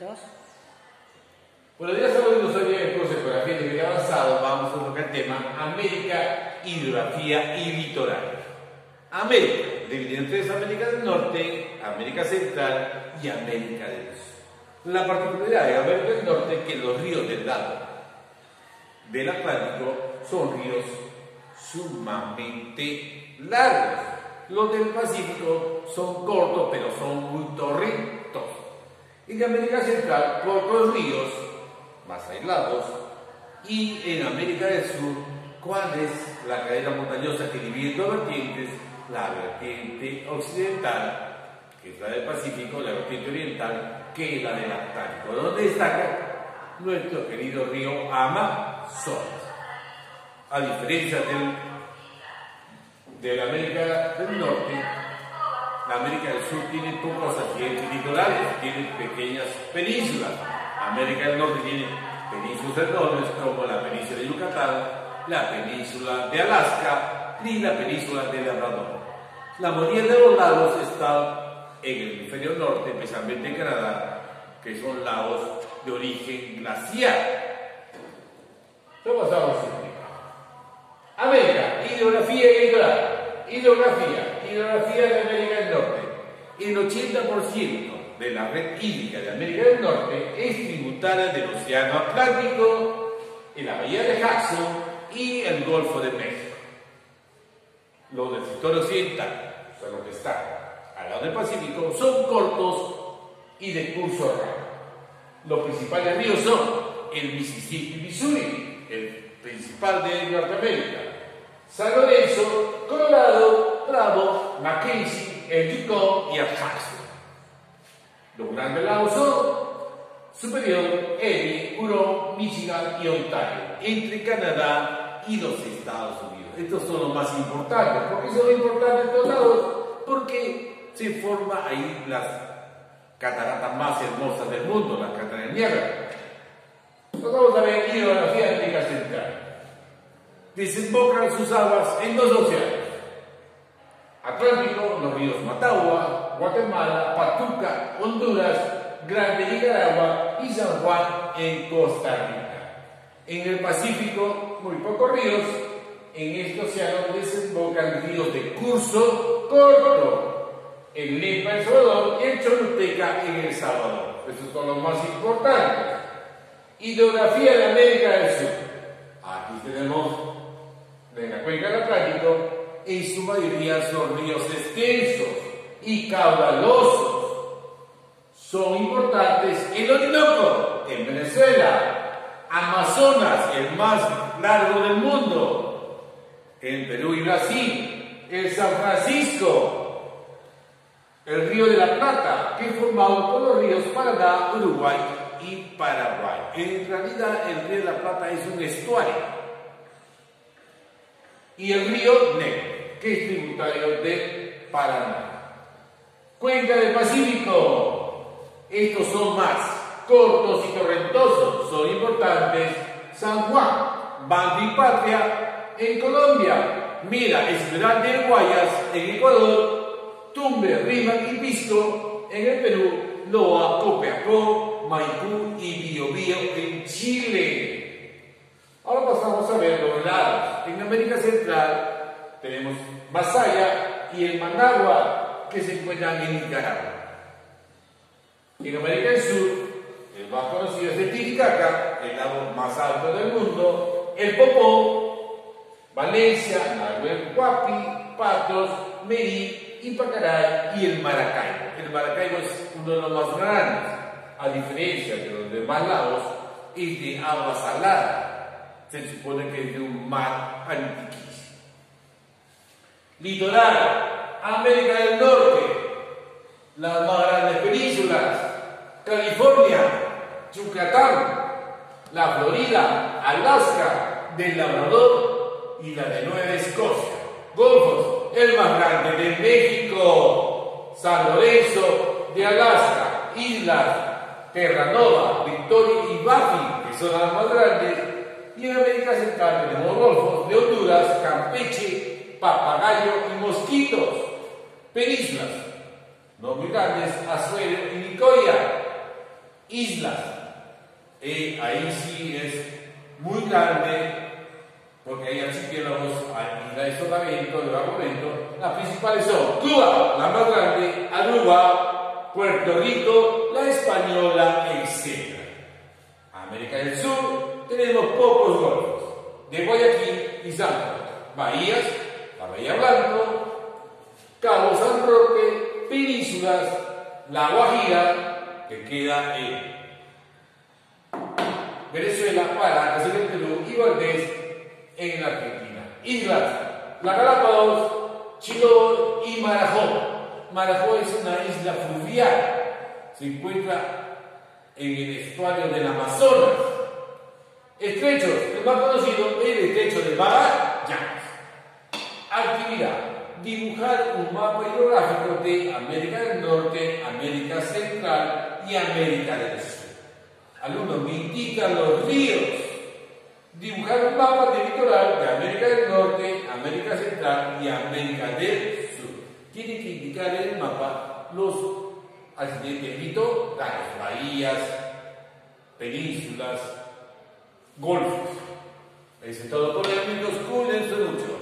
Dos. Buenos días, saludos, soy Diego Cruz, Geografía de Nivel Avanzado. Vamos a tocar el tema América, hidrografía y litoral. América, dividida en tres: América del Norte, América Central y América del Sur. La particularidad de América del Norte es que los ríos del lado del Atlántico son ríos sumamente largos. Los del Pacífico son cortos, pero son muy torrentosos. En América Central, pocos ríos más aislados. Y en América del Sur, ¿cuál es la cadena montañosa que divide dos vertientes? La vertiente occidental, que es la del Pacífico, la vertiente oriental, que es la del Atlántico, donde destaca nuestro querido río Amazonas. A diferencia de la América del Norte, la América del Sur tiene pocos accidentes litorales, tiene pequeñas penínsulas. América del Norte tiene penínsulas enormes como la península de Yucatán, la península de Alaska y la península de Labrador. La mayoría de los lagos están en el hemisferio norte, especialmente en Canadá, que son lagos de origen glaciar. Vamos a explicar. América, hidrografía y litoral. Hidrografía de América del Norte. El 80% de la red hídrica de América del Norte es tributaria del Océano Atlántico, en la bahía de Hudson y el Golfo de México. Los del sector occidental, o sea, los que están al lado del Pacífico, son cortos y de curso rápido. Los principales ríos son el Mississippi y Missouri, el principal de Norteamérica, San Lorenzo, Colorado, Bravo, Mackenzie, el Yukon y el Hudson. Los grandes lagos son Superior, Erie, Huron, Michigan y Ontario, entre Canadá y los Estados Unidos. Estos son los más importantes. ¿Por qué son importantes estos lagos? Porque se forman ahí las cataratas más hermosas del mundo, las cataratas de Niágara. Nos vamos a ver hidrografía de América Central. Desembocan sus aguas en dos océanos: Atlántico, los ríos Matagua, Guatemala, Patuca, Honduras, Grande Nicaragua y San Juan en Costa Rica. En el Pacífico, muy pocos ríos. En este océano desembocan ríos de curso corto: el Lempa en El Salvador y el Choluteca en El Salvador. Estos son los más importantes. Hidrografía de América del Sur. Aquí tenemos de la cuenca del Atlántico, en su mayoría son ríos extensos y caudalosos. Son importantes el Orinoco en Venezuela, Amazonas, el más largo del mundo, en Perú y Brasil, el San Francisco, el Río de la Plata, que es formado por los ríos Paraná, Uruguay y Paraguay. En realidad, el Río de la Plata es un estuario. Y el Río Negro, que es tributario de Paraná. Cuenca del Pacífico. Estos son más cortos y torrentosos. Son importantes: San Juan, Banco y Patria en Colombia, Mira, Esmeralda de Guayas en Ecuador, Tumbes, Rímac y Pisco en el Perú, Loa, Copiapó, Maipú y Biobío en Chile. Ahora pasamos a ver los lados. En América Central tenemos Masaya y el Managua, que se encuentran en Nicaragua. En América del Sur, el más conocido es el Titicaca, el lago más alto del mundo, el Popó, Valencia, Nahuel Huapi, Patos, Merí, Ipacaray y el Maracaibo. El Maracaibo es uno de los más grandes, a diferencia de los demás lagos, es de agua salada. Se supone que es de un mar antiquísimo. Litoral, América del Norte, las más grandes penínsulas: California, Yucatán, la Florida, Alaska, del Labrador y la de Nueva Escocia. Golfos, el más grande de México, San Lorenzo de Alaska, Islas Terranova, Victoria y Baffin, que son las más grandes. Y en América Central tenemos golfos de Honduras, Campeche, Papagayo y Mosquitos. Penínsulas no muy grandes: Azuero y Nicoya. islas. Ahí sí es muy grande, porque hay archipiélagos, hay islas de Sotavento, de Barlovento. Las principales son Cuba, la más grande, Aruba, Puerto Rico, la Española, etc. América del Sur tenemos pocos golfos, de Guayaquil y Santo. Bahías, la Bahía Blanco, Cabo San Roque, penínsulas, la Guajira, que queda en Venezuela, Paracas en el Perú y Valdés en la Argentina. Islas, la Galápagos, Chiloé y Marajó. Marajó es una isla fluvial, se encuentra en el estuario del Amazonas. Estrechos, el más conocido es el estrecho de Magallanes. Actividad: dibujar un mapa hidrográfico de América del Norte, América Central y América del Sur. Alumnos, me indican los ríos. Dibujar un mapa de litoral de América del Norte, América Central y América del Sur. Tiene que indicar en el mapa los accidentes litorales, bahías, penínsulas, golfos. Eso es todo por el amigos. Cuídense mucho.